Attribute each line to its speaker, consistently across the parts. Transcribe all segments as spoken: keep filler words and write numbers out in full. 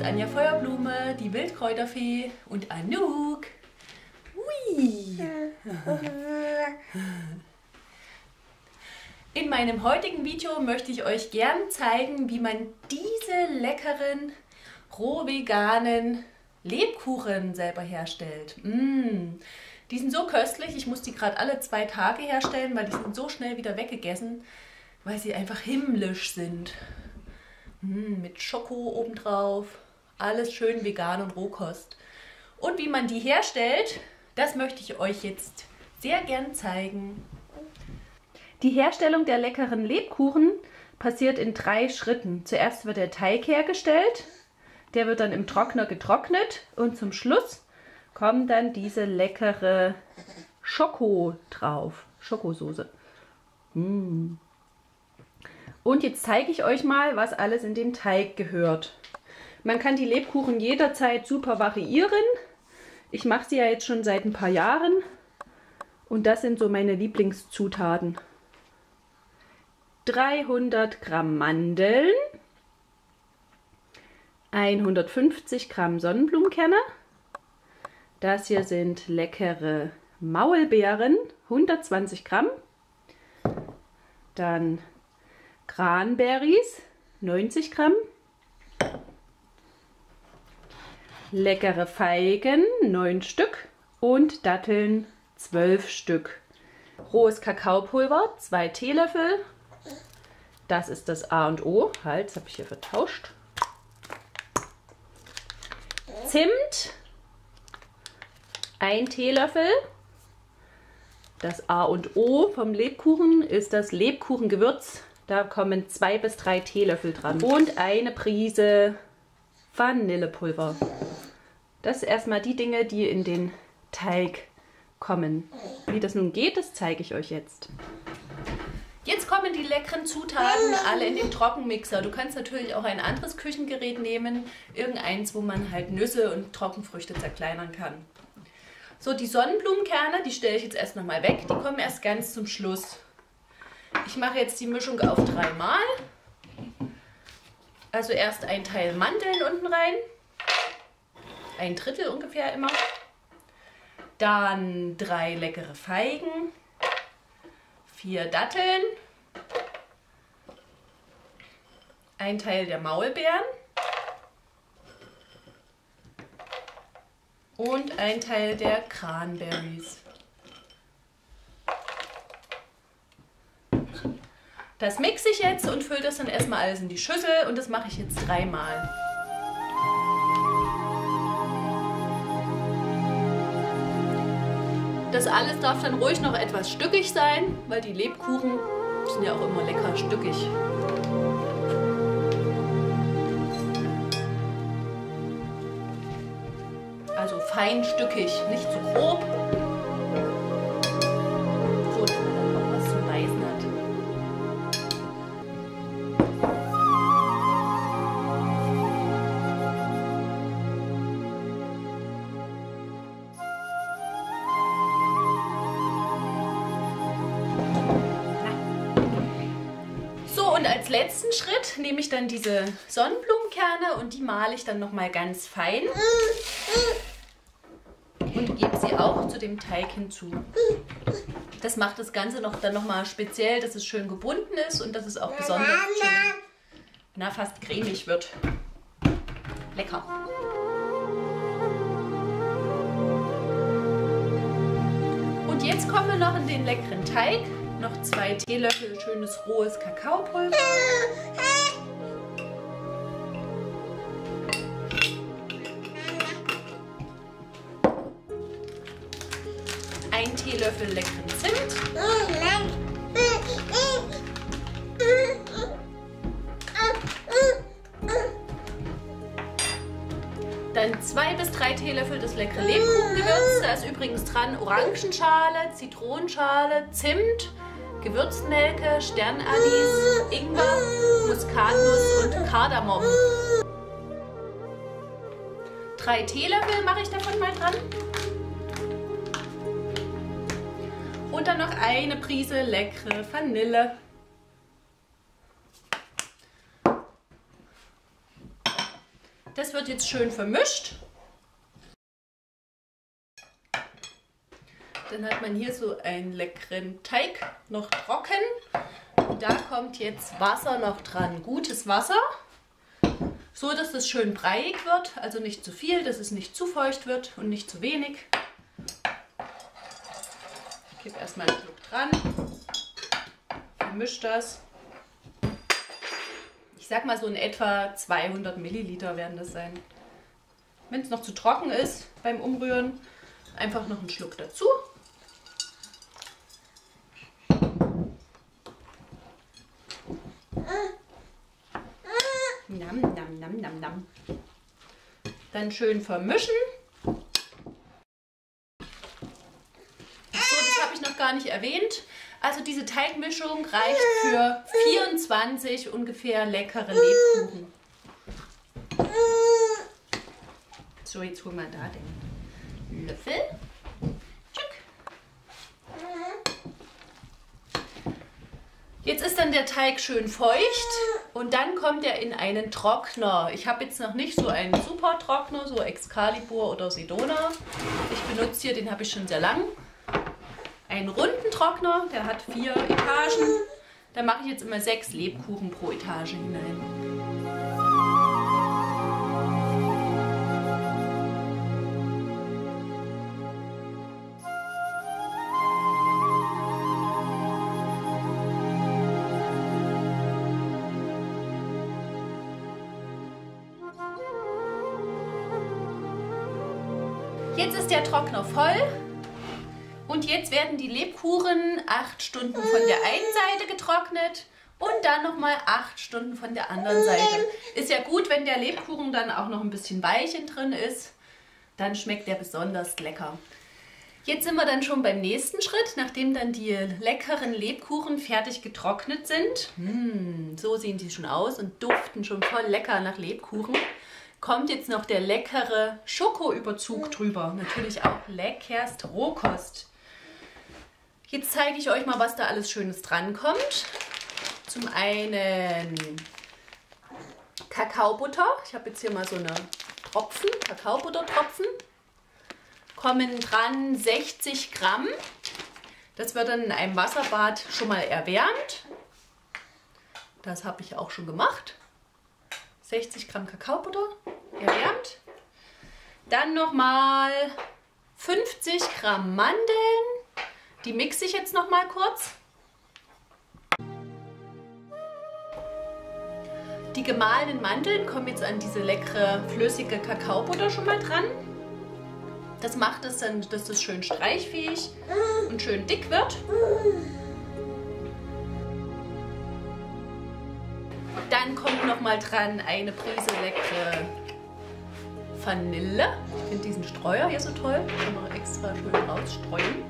Speaker 1: Anja Feuerblume, die Wildkräuterfee und Anouk. Hui. In meinem heutigen Video möchte ich euch gern zeigen, wie man diese leckeren, roh veganen Lebkuchen selber herstellt. Mmh. Die sind so köstlich, ich muss die gerade alle zwei Tage herstellen, weil die sind so schnell wieder weggegessen, weil sie einfach himmlisch sind. Mmh, mit Schoko obendrauf, alles schön vegan und Rohkost. Und wie man die herstellt, das möchte ich euch jetzt sehr gern zeigen. Die Herstellung der leckeren Lebkuchen passiert in drei Schritten. Zuerst wird der Teig hergestellt, der wird dann im Trockner getrocknet und zum Schluss kommt dann diese leckere Schoko drauf, Schokosoße. Mmh. Und jetzt zeige ich euch mal, was alles in den Teig gehört. Man kann die Lebkuchen jederzeit super variieren. Ich mache sie ja jetzt schon seit ein paar Jahren und das sind so meine Lieblingszutaten. dreihundert Gramm Mandeln, hundertfünfzig Gramm Sonnenblumenkerne, das hier sind leckere Maulbeeren, hundertzwanzig Gramm, dann Cranberries, neunzig Gramm, leckere Feigen, neun Stück und Datteln, zwölf Stück. Rohes Kakaopulver, zwei Teelöffel. Das ist das A und O. Halt, das habe ich hier vertauscht. Zimt, ein Teelöffel. Das A und O vom Lebkuchen ist das Lebkuchengewürz. Da kommen zwei bis drei Teelöffel dran. Und eine Prise Vanillepulver. Das sind erstmal die Dinge, die in den Teig kommen. Wie das nun geht, das zeige ich euch jetzt. Jetzt kommen die leckeren Zutaten alle in den Trockenmixer. Du kannst natürlich auch ein anderes Küchengerät nehmen. Irgendeins, wo man halt Nüsse und Trockenfrüchte zerkleinern kann. So, die Sonnenblumenkerne, die stelle ich jetzt erst nochmal weg. Die kommen erst ganz zum Schluss. Ich mache jetzt die Mischung auf dreimal. Also erst ein Teil Mandeln unten rein. Ein Drittel ungefähr immer. Dann drei leckere Feigen. Vier Datteln. Ein Teil der Maulbeeren. Und ein Teil der Cranberries. Das mixe ich jetzt und fülle das dann erstmal alles in die Schüssel und das mache ich jetzt dreimal. Das alles darf dann ruhig noch etwas stückig sein, weil die Lebkuchen sind ja auch immer lecker stückig. Also feinstückig, nicht zu grob. So, dass man dann auch was zum Beißen hat. So, und als letzten Schritt nehme ich dann diese Sonnenblumenkerne und die male ich dann nochmal ganz fein. Und gebe sie auch zu dem Teig hinzu. Das macht das Ganze noch, dann nochmal speziell, dass es schön gebunden ist und dass es auch besonders schön, na, fast cremig wird. Lecker. Und jetzt kommen wir noch in den leckeren Teig. Noch zwei Teelöffel schönes rohes Kakaopulver. Ein Teelöffel leckeren Zimt. Dann zwei bis drei Teelöffel das leckere Lebkuchengewürz. Da ist übrigens dran Orangenschale, Zitronenschale, Zimt, Gewürznelke, Sternanis, Ingwer, Muskatnuss und Kardamom. Drei Teelöffel mache ich davon mal dran. Und dann noch eine Prise leckere Vanille. Das wird jetzt schön vermischt. Dann hat man hier so einen leckeren Teig, noch trocken. Und da kommt jetzt Wasser noch dran. Gutes Wasser, so dass es schön breiig wird. Also nicht zu viel, dass es nicht zu feucht wird und nicht zu wenig. Ich gebe erstmal einen Schluck dran. Vermische das. Ich sag mal so in etwa zweihundert Milliliter werden das sein. Wenn es noch zu trocken ist beim Umrühren, einfach noch einen Schluck dazu. Nam, nam, nam, nam, nam. Dann schön vermischen. So, das habe ich noch gar nicht erwähnt. Also diese Teigmischung reicht für vierundzwanzig ungefähr leckere Lebkuchen. So, jetzt holen wir da den Löffel. Jetzt ist dann der Teig schön feucht und dann kommt er in einen Trockner. Ich habe jetzt noch nicht so einen super Trockner, so Excalibur oder Sedona. Ich benutze hier, den habe ich schon sehr lang. Einen runden Trockner, der hat vier Etagen. Da mache ich jetzt immer sechs Lebkuchen pro Etage hinein. Jetzt ist der Trockner voll und jetzt werden die Lebkuchen acht Stunden von der einen Seite getrocknet und dann nochmal acht Stunden von der anderen Seite. Ist ja gut, wenn der Lebkuchen dann auch noch ein bisschen Weichen drin ist, dann schmeckt der besonders lecker. Jetzt sind wir dann schon beim nächsten Schritt, nachdem dann die leckeren Lebkuchen fertig getrocknet sind. Mmh, so sehen die schon aus und duften schon voll lecker nach Lebkuchen. Kommt jetzt noch der leckere Schokoüberzug drüber. Natürlich auch leckerst Rohkost. Jetzt zeige ich euch mal, was da alles Schönes dran kommt. Zum einen Kakaobutter. Ich habe jetzt hier mal so eine Tropfen, Kakaobuttertropfen. Kommen dran sechzig Gramm. Das wird dann in einem Wasserbad schon mal erwärmt. Das habe ich auch schon gemacht. sechzig Gramm Kakaobutter erwärmt. Dann nochmal fünfzig Gramm Mandeln. Die mixe ich jetzt nochmal kurz. Die gemahlenen Mandeln kommen jetzt an diese leckere flüssige Kakaobutter schon mal dran. Das macht es dann, dass das schön streichfähig und schön dick wird. Dann kommt noch mal dran eine Prise leckere Vanille. Ich finde diesen Streuer hier so toll. Kann man extra schön rausstreuen.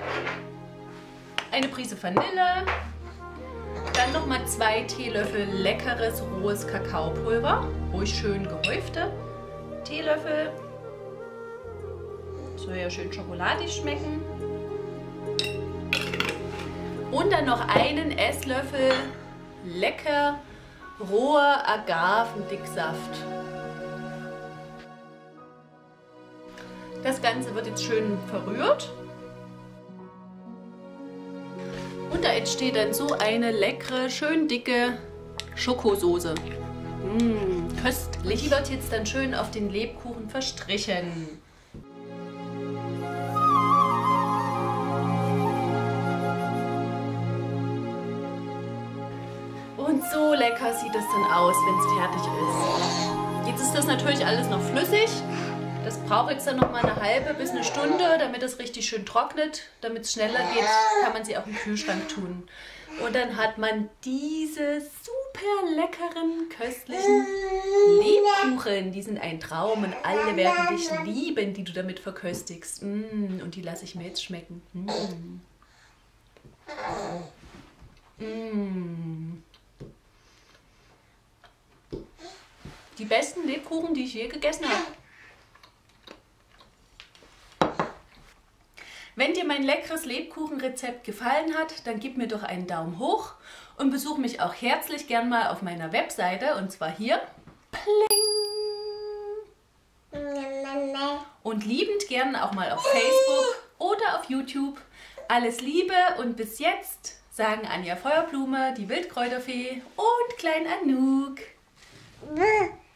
Speaker 1: Eine Prise Vanille. Dann noch mal zwei Teelöffel leckeres rohes Kakaopulver. Ruhig schön gehäufte Teelöffel. Soll ja schön schokoladig schmecken. Und dann noch einen Esslöffel lecker roher Agavendicksaft. Das Ganze wird jetzt schön verrührt. Und da entsteht dann so eine leckere, schön dicke Schokosoße. Mmh, köstlich. Die wird jetzt dann schön auf den Lebkuchen verstrichen. Und so lecker sieht es dann aus, wenn es fertig ist. Jetzt ist das natürlich alles noch flüssig. Das braucht jetzt dann noch mal eine halbe bis eine Stunde, damit es richtig schön trocknet. Damit es schneller geht, kann man sie auch im Kühlschrank tun. Und dann hat man diese super leckeren, köstlichen Lebkuchen. Die sind ein Traum und alle werden dich lieben, die du damit verköstigst. Mm, und die lasse ich mir jetzt schmecken. Mm. Mm. Die besten Lebkuchen, die ich je gegessen habe. Wenn dir mein leckeres Lebkuchenrezept gefallen hat, dann gib mir doch einen Daumen hoch und besuch mich auch herzlich gern mal auf meiner Webseite, und zwar hier. Pling! und liebend gern auch mal auf Facebook oder auf YouTube. Alles Liebe und bis jetzt sagen Anja Feuerblume, die Wildkräuterfee und Klein Anouk.